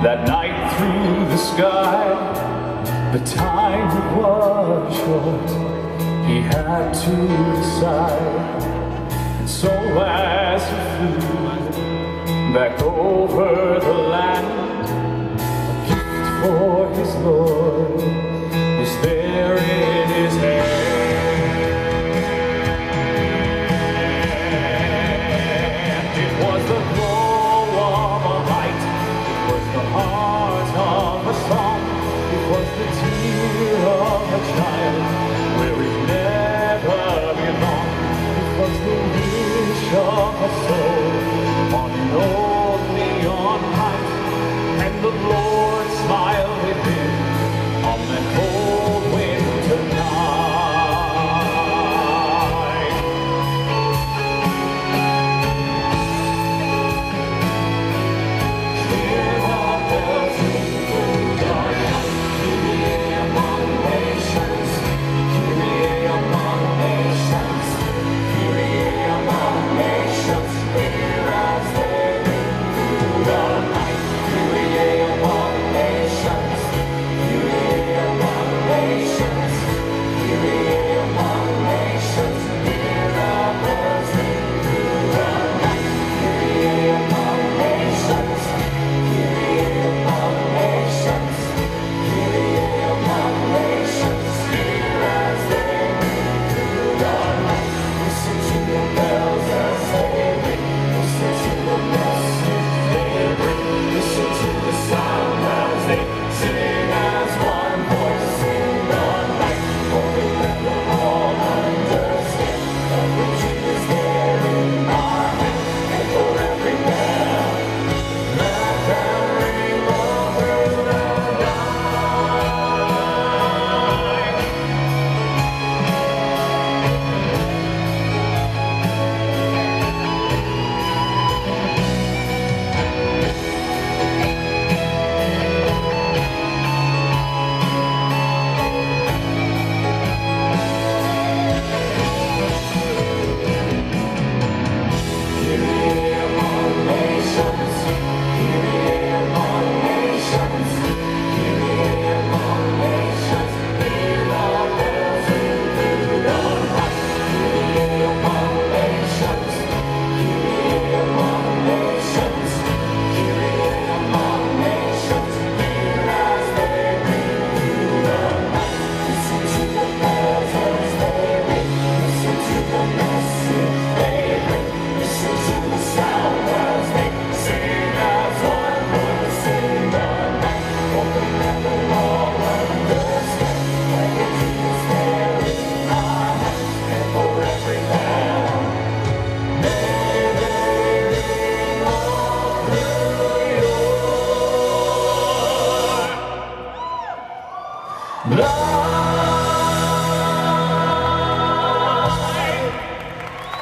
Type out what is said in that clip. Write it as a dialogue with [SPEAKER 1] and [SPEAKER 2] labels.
[SPEAKER 1] That night through the sky, the time was short. He had to decide. And so as he flew back over the land, a gift for his Lord was there in his hand. It was the glow of a light, it was the heart of a song, it was the tear of a child where it never belonged. It was the wish of a soul on an old neon light, and the Lord smiled with him on that cold winter night. Hear the bells ring through the night, Kyrie among nations, Kyrie among nations, Kyrie among nations. Hear as they ring through the night, Kyrie among nations, Kyrie among nations, Kyrie among nations. Hear the bells ring through the night, Kyrie among nations, Kyrie among nations, Kyrie among nations. Hear as they ring through the night. Listen to the bells as they ring. Listen to the message they bring. Listen to the sound as they sing as one voice in the night. Hoping that we'll all understand that the truth is there in our hands. And for every bell, let them ring over the night. Kyrie among nations, Kyrie among nations, Kyrie among nations. Hear the bells ring through the night, Kyrie among nations, Kyrie among nations, Kyrie among nations. Hear as they ring through the night. Listen to the bells as they ring. Listen to the message they bring. Listen to the sound as they sing as one voice in the night. Hoping that we'll all understand that the truth is there in our hands. And for every bell, may they ring all through your life.